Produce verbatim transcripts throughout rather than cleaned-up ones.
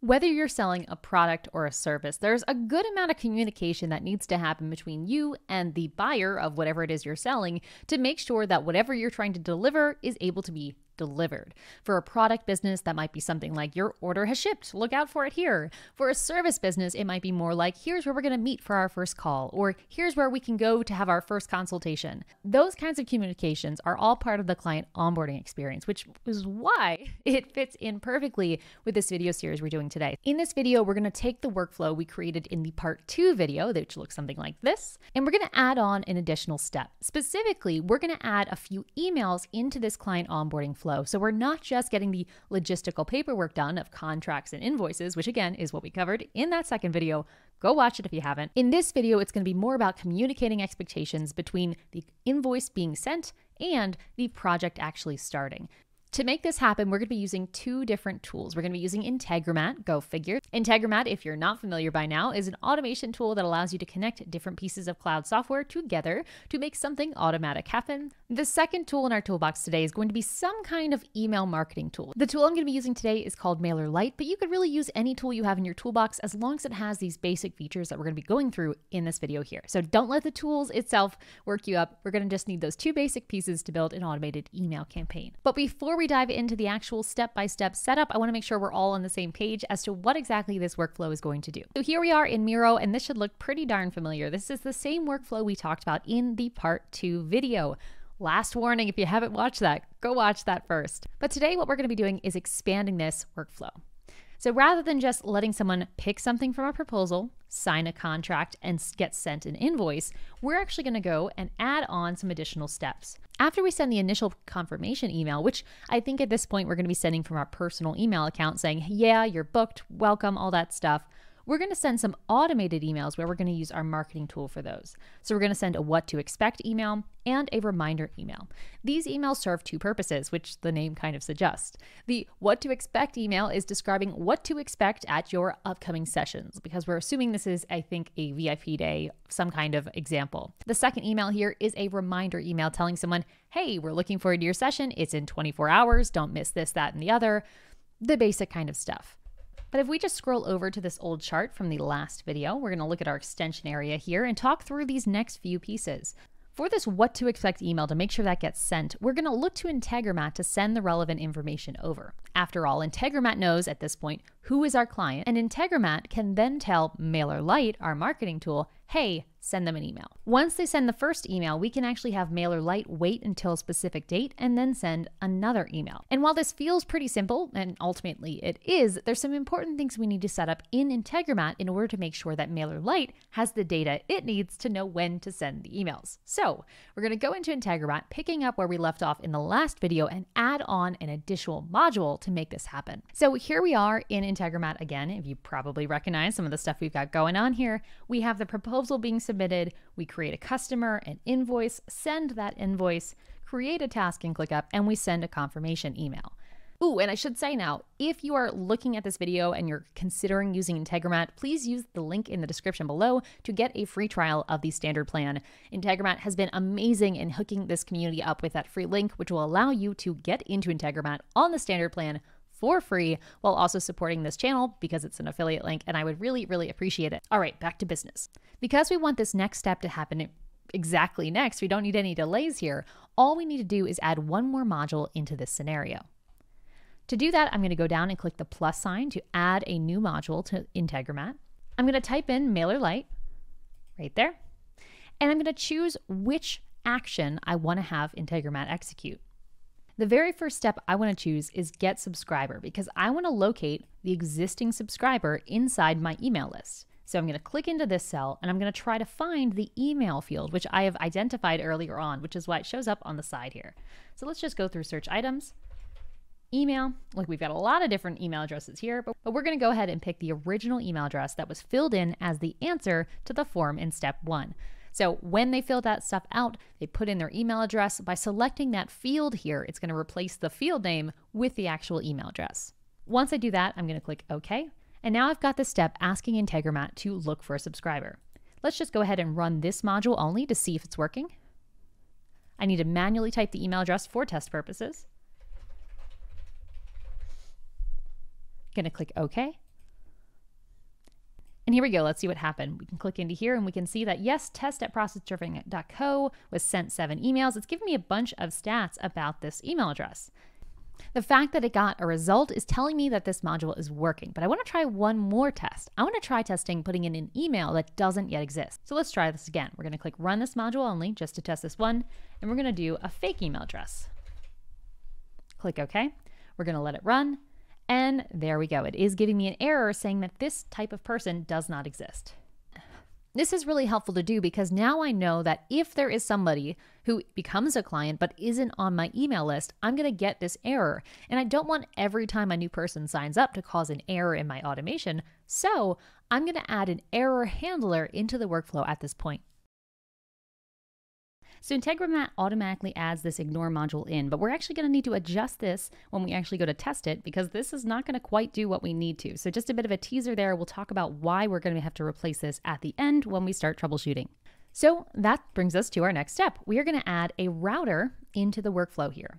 Whether you're selling a product or a service, there's a good amount of communication that needs to happen between you and the buyer of whatever it is you're selling to make sure that whatever you're trying to deliver is able to be delivered. For a product business, that might be something like your order has shipped, look out for it here. For a service business, it might be more like here's where we're going to meet for our first call, or here's where we can go to have our first consultation. Those kinds of communications are all part of the client onboarding experience, which is why it fits in perfectly with this video series we're doing today. In this video, we're going to take the workflow we created in the part two video, which looks something like this, and we're going to add on an additional step. Specifically, we're going to add a few emails into this client onboarding flow. So we're not just getting the logistical paperwork done of contracts and invoices, which again is what we covered in that second video. Go watch it if you haven't. In this video, it's going to be more about communicating expectations between the invoice being sent and the project actually starting. To make this happen, we're going to be using two different tools. We're going to be using Integromat, go figure. Integromat, if you're not familiar by now, is an automation tool that allows you to connect different pieces of cloud software together to make something automatic happen. The second tool in our toolbox today is going to be some kind of email marketing tool. The tool I'm going to be using today is called MailerLite, but you could really use any tool you have in your toolbox as long as it has these basic features that we're going to be going through in this video here. So don't let the tools itself work you up. We're going to just need those two basic pieces to build an automated email campaign. But before we dive into the actual step-by-step setup, I want to make sure we're all on the same page as to what exactly this workflow is going to do. So here we are in Miro, and this should look pretty darn familiar. This is the same workflow we talked about in the part two video. Last warning, if you haven't watched that, go watch that first. But today what we're going to be doing is expanding this workflow. So rather than just letting someone pick something from a proposal, sign a contract, and get sent an invoice, we're actually going to go and add on some additional steps. After we send the initial confirmation email, which I think at this point we're going to be sending from our personal email account saying, yeah, you're booked, welcome, all that stuff, we're going to send some automated emails where we're going to use our marketing tool for those. So we're going to send a what to expect email and a reminder email. These emails serve two purposes, which the name kind of suggests. The what to expect email is describing what to expect at your upcoming sessions, because we're assuming this is, I think, a V I P day, some kind of example. The second email here is a reminder email telling someone, hey, we're looking forward to your session. It's in twenty-four hours. Don't miss this, that, and the other. The basic kind of stuff. But if we just scroll over to this old chart from the last video, we're going to look at our extension area here and talk through these next few pieces. For this what to expect email to make sure that gets sent, we're going to look to Integromat to send the relevant information over. After all, Integromat knows at this point who is our client, and Integromat can then tell MailerLite, our marketing tool, hey, send them an email. Once they send the first email, we can actually have MailerLite wait until a specific date and then send another email. And while this feels pretty simple, and ultimately it is, there's some important things we need to set up in Integromat in order to make sure that MailerLite has the data it needs to know when to send the emails. So we're going to go into Integromat, picking up where we left off in the last video, and add on an additional module to make this happen. So here we are in Integromat again. If you probably recognize some of the stuff we've got going on here, we have the proposal being submitted, we create a customer, an invoice, send that invoice, create a task in ClickUp, and we send a confirmation email. Ooh, and I should say now, if you are looking at this video and you're considering using Integromat, please use the link in the description below to get a free trial of the standard plan. Integromat has been amazing in hooking this community up with that free link, which will allow you to get into Integromat on the standard plan for free while also supporting this channel because it's an affiliate link, and I would really, really appreciate it. All right, back to business. Because we want this next step to happen exactly next, we don't need any delays here. All we need to do is add one more module into this scenario. To do that, I'm going to go down and click the plus sign to add a new module to Integromat. I'm going to type in MailerLite right there, and I'm going to choose which action I want to have Integromat execute. The very first step I want to choose is Get Subscriber, because I want to locate the existing subscriber inside my email list. So I'm going to click into this cell and I'm going to try to find the email field, which I have identified earlier on, which is why it shows up on the side here. So let's just go through search items, email. Look, we've got a lot of different email addresses here, but, but we're going to go ahead and pick the original email address that was filled in as the answer to the form in step one. So when they fill that stuff out, they put in their email address. By selecting that field here, it's going to replace the field name with the actual email address. Once I do that, I'm going to click OK. And now I've got this step asking Integromat to look for a subscriber. Let's just go ahead and run this module only to see if it's working. I need to manually type the email address for test purposes. Going to click OK. And here we go. Let's see what happened. We can click into here and we can see that yes, test at process driven dot co was sent seven emails. It's giving me a bunch of stats about this email address. The fact that it got a result is telling me that this module is working, but I want to try one more test. I want to try testing putting in an email that doesn't yet exist. So let's try this again. We're going to click run this module only just to test this one, and we're going to do a fake email address. Click OK. We're going to let it run, and there we go. It is giving me an error saying that this type of person does not exist. This is really helpful to do because now I know that if there is somebody who becomes a client but isn't on my email list, I'm going to get this error. And I don't want every time a new person signs up to cause an error in my automation. So I'm going to add an error handler into the workflow at this point. So Integromat automatically adds this ignore module in, but we're actually going to need to adjust this when we actually go to test it because this is not going to quite do what we need to. So just a bit of a teaser there. We'll talk about why we're going to have to replace this at the end when we start troubleshooting. So that brings us to our next step. We are going to add a router into the workflow here.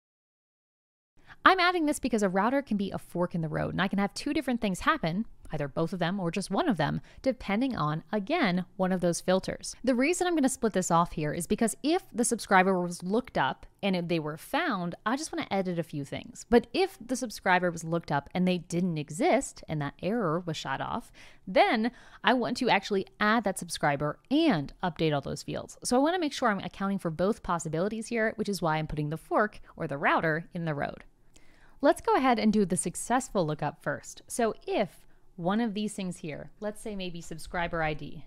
I'm adding this because a router can be a fork in the road, and I can have two different things happen, either both of them or just one of them, depending on, again, one of those filters. The reason I'm going to split this off here is because if the subscriber was looked up and if they were found, I just want to edit a few things. But if the subscriber was looked up and they didn't exist and that error was shot off, then I want to actually add that subscriber and update all those fields. So I want to make sure I'm accounting for both possibilities here, which is why I'm putting the fork or the router in the road. Let's go ahead and do the successful lookup first. So if one of these things here, let's say maybe subscriber I D.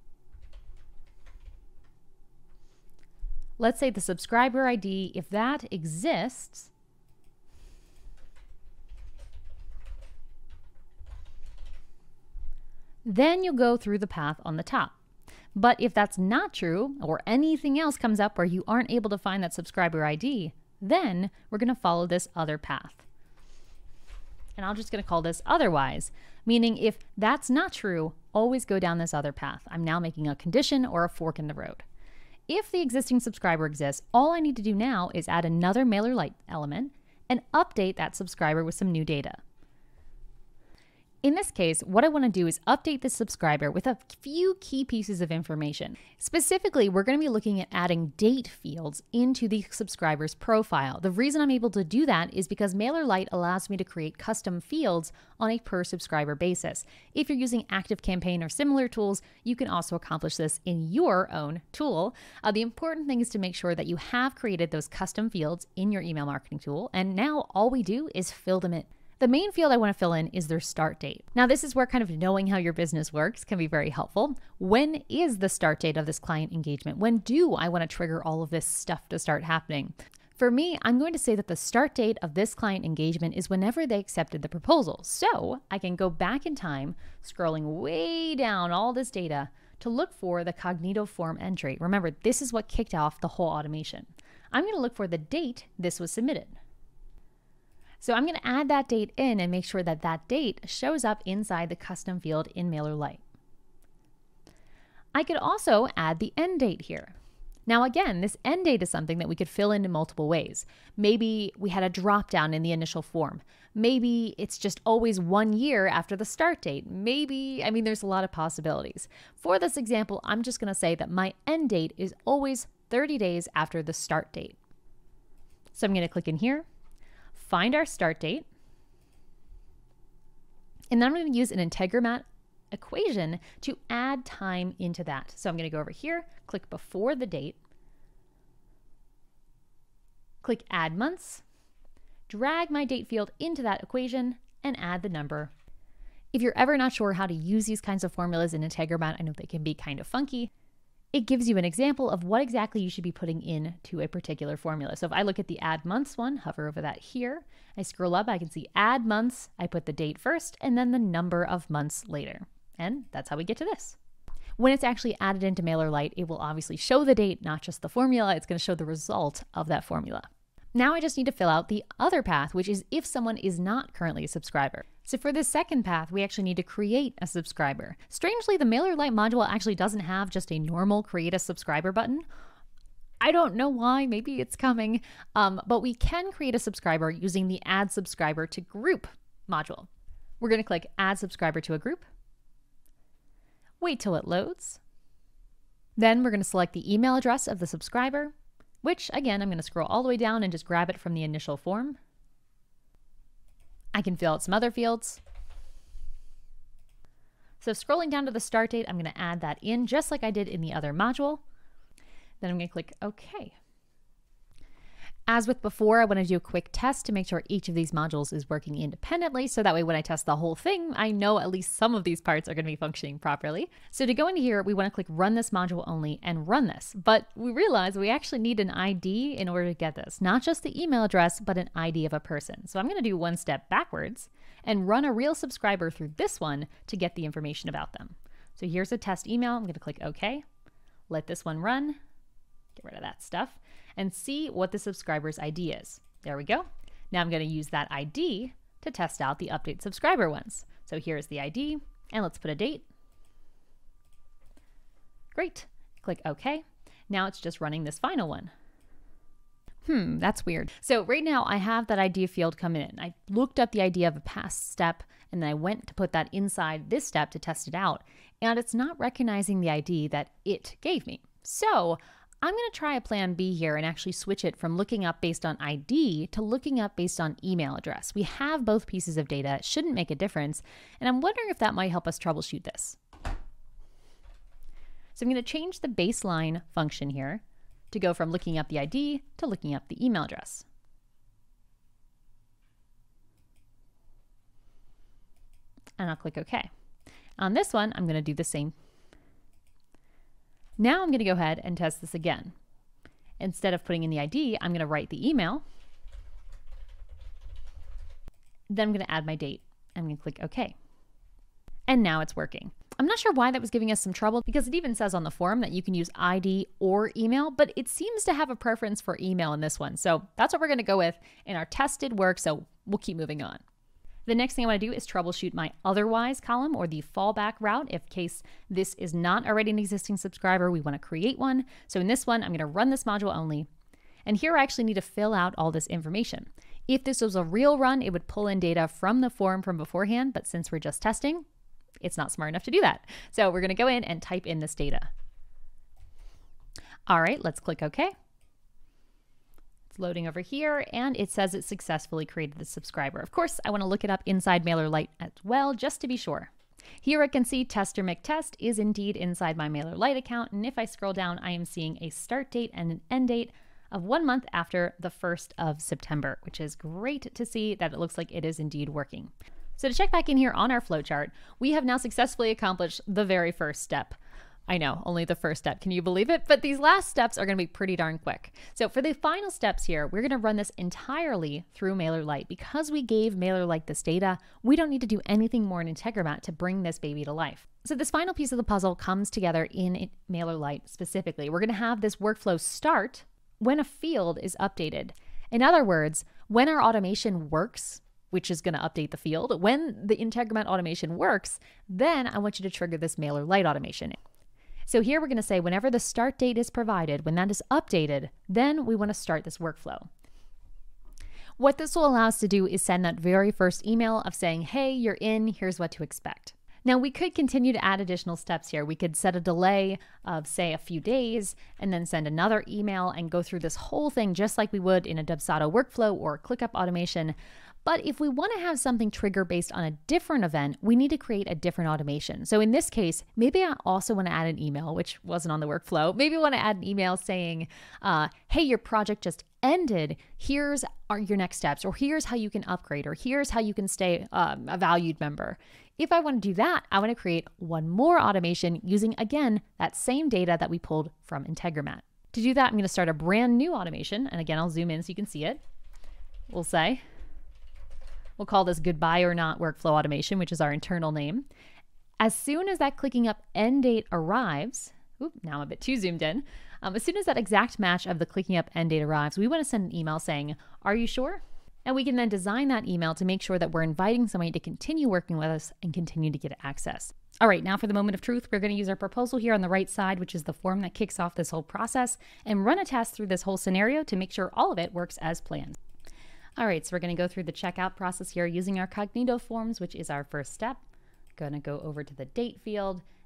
Let's say the subscriber I D, if that exists, then you'll go through the path on the top. But if that's not true, or anything else comes up where you aren't able to find that subscriber I D, then we're going to follow this other path. And I'm just going to call this otherwise, meaning if that's not true, always go down this other path. I'm now making a condition or a fork in the road. If the existing subscriber exists, all I need to do now is add another MailerLite element and update that subscriber with some new data. In this case, what I want to do is update the subscriber with a few key pieces of information. Specifically, we're going to be looking at adding date fields into the subscriber's profile. The reason I'm able to do that is because MailerLite allows me to create custom fields on a per subscriber basis. If you're using ActiveCampaign or similar tools, you can also accomplish this in your own tool. Uh, the important thing is to make sure that you have created those custom fields in your email marketing tool, and now all we do is fill them in. The main field I want to fill in is their start date. Now, this is where kind of knowing how your business works can be very helpful. When is the start date of this client engagement? When do I want to trigger all of this stuff to start happening? For me, I'm going to say that the start date of this client engagement is whenever they accepted the proposal. So I can go back in time, scrolling way down all this data to look for the Cognito form entry. Remember, this is what kicked off the whole automation. I'm going to look for the date this was submitted. So I'm going to add that date in and make sure that that date shows up inside the custom field in MailerLite. I could also add the end date here. Now again, this end date is something that we could fill in in multiple ways. Maybe we had a drop down in the initial form. Maybe it's just always one year after the start date. Maybe, I mean, there's a lot of possibilities. For this example, I'm just going to say that my end date is always thirty days after the start date. So I'm going to click in here, find our start date, and then I'm going to use an Integromat equation to add time into that. So I'm going to go over here, click before the date, click add months, drag my date field into that equation, and add the number. If you're ever not sure how to use these kinds of formulas in Integromat, I know they can be kind of funky. It gives you an example of what exactly you should be putting in to a particular formula. So if I look at the add months one, hover over that here, I scroll up, I can see add months, I put the date first, and then the number of months later. And that's how we get to this. When it's actually added into MailerLite, it will obviously show the date, not just the formula, it's going to show the result of that formula. Now I just need to fill out the other path, which is if someone is not currently a subscriber. So for this second path, we actually need to create a subscriber. Strangely, the MailerLite module actually doesn't have just a normal create a subscriber button. I don't know why, maybe it's coming, um, but we can create a subscriber using the add subscriber to group module. We're going to click add subscriber to a group, wait till it loads. Then we're going to select the email address of the subscriber, which again, I'm going to scroll all the way down and just grab it from the initial form. I can fill out some other fields. So scrolling down to the start date, I'm going to add that in just like I did in the other module. Then I'm going to click OK. As with before, I want to do a quick test to make sure each of these modules is working independently, so that way when I test the whole thing, I know at least some of these parts are going to be functioning properly. So to go into here, we want to click Run this module only and run this. But we realize we actually need an I D in order to get this, not just the email address, but an I D of a person. So I'm going to do one step backwards and run a real subscriber through this one to get the information about them. So here's a test email. I'm going to click OK. Let this one run. Get rid of that stuff. And see what the subscriber's I D is. There we go. Now I'm going to use that I D to test out the update subscriber ones. So here's the I D, and let's put a date. Great. Click OK. Now it's just running this final one. Hmm, that's weird. So right now I have that I D field come in. I looked up the I D of a past step, and then I went to put that inside this step to test it out, and it's not recognizing the I D that it gave me. So I'm going to try a plan B here and actually switch it from looking up based on I D to looking up based on email address. We have both pieces of data. It shouldn't make a difference. And I'm wondering if that might help us troubleshoot this. So I'm going to change the baseline function here to go from looking up the I D to looking up the email address. And I'll click OK. On this one, I'm going to do the same. Now I'm going to go ahead and test this again. Instead of putting in the I D, I'm going to write the email. Then I'm going to add my date. I'm going to click OK. And now it's working. I'm not sure why that was giving us some trouble, because it even says on the form that you can use I D or email, but it seems to have a preference for email in this one. So that's what we're going to go with, and our test did work, so we'll keep moving on. The next thing I want to do is troubleshoot my otherwise column, or the fallback route, if case this is not already an existing subscriber, we want to create one. So in this one, I'm going to run this module only. And here I actually need to fill out all this information. If this was a real run, it would pull in data from the form from beforehand, but since we're just testing, it's not smart enough to do that. So we're going to go in and type in this data. All right, let's click OK. It's loading over here, and it says it successfully created the subscriber. Of course, I want to look it up inside MailerLite as well, just to be sure. Here I can see tester mctest is indeed inside my MailerLite account, and if I scroll down, I am seeing a start date and an end date of one month after the first of September, which is great to see that it looks like it is indeed working. So to check back in here on our flowchart, we have now successfully accomplished the very first step. I know, only the first step. Can you believe it? But these last steps are going to be pretty darn quick. So for the final steps here, we're going to run this entirely through MailerLite. Because we gave MailerLite this data, we don't need to do anything more in Integromat to bring this baby to life. So this final piece of the puzzle comes together in MailerLite specifically. We're going to have this workflow start when a field is updated. In other words, when our automation works, which is going to update the field, when the Integromat automation works, then I want you to trigger this MailerLite automation. So here we're going to say whenever the start date is provided, when that is updated, then we want to start this workflow. What this will allow us to do is send that very first email of saying, hey, you're in, here's what to expect. Now we could continue to add additional steps here. We could set a delay of say a few days and then send another email and go through this whole thing just like we would in a Dubsado workflow or ClickUp automation. But if we want to have something trigger based on a different event, we need to create a different automation. So in this case, maybe I also want to add an email, which wasn't on the workflow. Maybe I want to add an email saying, uh, hey, your project just ended. Here's our, your next steps, or here's how you can upgrade, or here's how you can stay um, a valued member. If I want to do that, I want to create one more automation using, again, that same data that we pulled from Integromat. To do that, I'm going to start a brand new automation. And again, I'll zoom in so you can see it. We'll say, we'll call this goodbye or not workflow automation, which is our internal name. As soon as that clicking up end date arrives, oop, now I'm a bit too zoomed in. Um, as soon as that exact match of the clicking up end date arrives, we want to send an email saying, are you sure? And we can then design that email to make sure that we're inviting somebody to continue working with us and continue to get access. All right, now for the moment of truth, we're going to use our proposal here on the right side, which is the form that kicks off this whole process, and run a test through this whole scenario to make sure all of it works as planned. All right, so we're going to go through the checkout process here using our Cognito forms, which is our first step. Going to go over to the date field,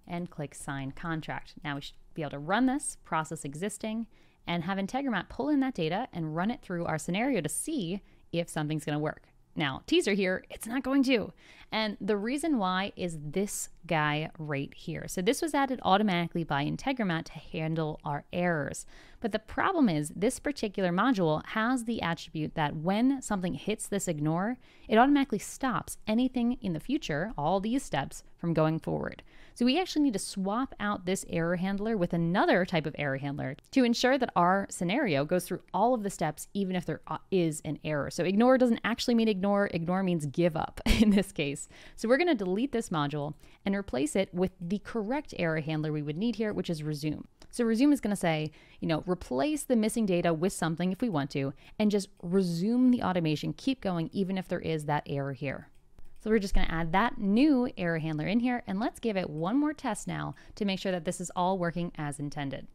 and click Sign Contract. Now we should be able to run this, process existing, and have Integromat pull in that data and run it through our scenario to see if something's going to work. Now, teaser here, it's not going to. And the reason why is this guy right here. So this was added automatically by Integromat to handle our errors. But the problem is this particular module has the attribute that when something hits this ignore, it automatically stops anything in the future, all these steps, from going forward. So we actually need to swap out this error handler with another type of error handler to ensure that our scenario goes through all of the steps, even if there is an error. So ignore doesn't actually mean ignore. Ignore means give up in this case. So we're going to delete this module and replace it with the correct error handler we would need here, which is resume. So resume is going to say, you know, replace the missing data with something if we want to, and just resume the automation, keep going, even if there is that error here. So we're just going to add that new error handler in here, and let's give it one more test now to make sure that this is all working as intended.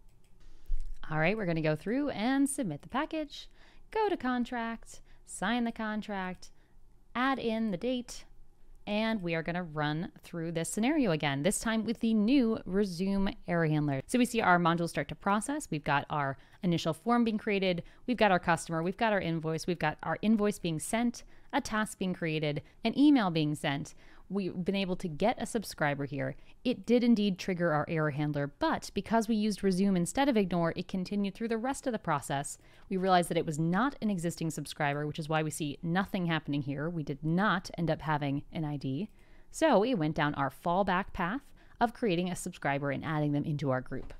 All right, we're going to go through and submit the package, go to contract, sign the contract, add in the date, and we are going to run through this scenario again, this time with the new resume error handler. So we see our modules start to process. We've got our initial form being created. We've got our customer. We've got our invoice. We've got our invoice being sent, a task being created, an email being sent. We've been able to get a subscriber here. It did indeed trigger our error handler, but because we used resume instead of ignore, it continued through the rest of the process. We realized that it was not an existing subscriber, which is why we see nothing happening here. We did not end up having an I D. So it went down our fallback path of creating a subscriber and adding them into our group.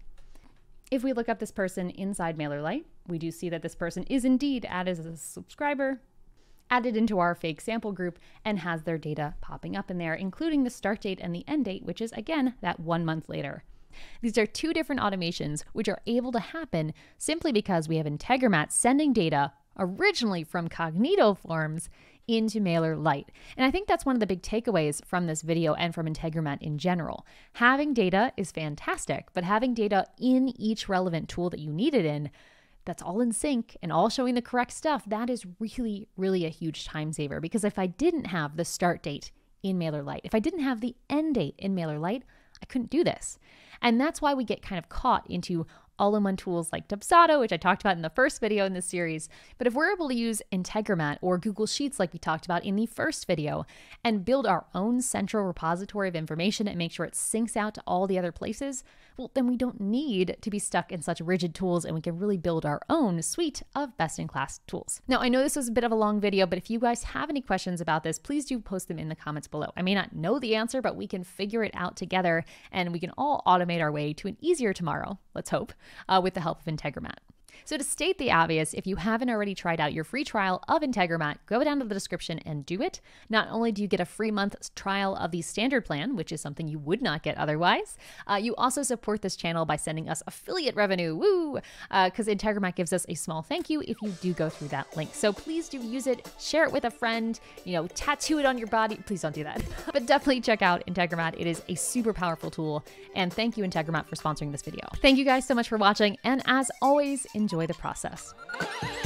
If we look up this person inside MailerLite, we do see that this person is indeed added as a subscriber, added into our fake sample group, and has their data popping up in there, including the start date and the end date, which is, again, that one month later. These are two different automations which are able to happen simply because we have Integromat sending data originally from Cognito forms into MailerLite. And I think that's one of the big takeaways from this video and from Integromat in general. Having data is fantastic, but having data in each relevant tool that you need it in, that's all in sync and all showing the correct stuff, that is really, really a huge time saver. Because if I didn't have the start date in MailerLite, if I didn't have the end date in MailerLite, I couldn't do this. And that's why we get kind of caught into all-in-one tools like Dubsado, which I talked about in the first video in this series. But if we're able to use Integromat or Google Sheets like we talked about in the first video and build our own central repository of information and make sure it syncs out to all the other places, well, then we don't need to be stuck in such rigid tools and we can really build our own suite of best-in-class tools. Now, I know this was a bit of a long video, but if you guys have any questions about this, please do post them in the comments below. I may not know the answer, but we can figure it out together and we can all automate our way to an easier tomorrow, let's hope, uh, with the help of Integromat. So to state the obvious, if you haven't already tried out your free trial of Integromat, go down to the description and do it. Not only do you get a free month trial of the standard plan, which is something you would not get otherwise, uh, you also support this channel by sending us affiliate revenue, woo, because uh, Integromat gives us a small thank you if you do go through that link. So please do use it, share it with a friend, you know, tattoo it on your body. Please don't do that. But definitely check out Integromat. It is a super powerful tool. And thank you, Integromat, for sponsoring this video. Thank you guys so much for watching. And as always, enjoy the process.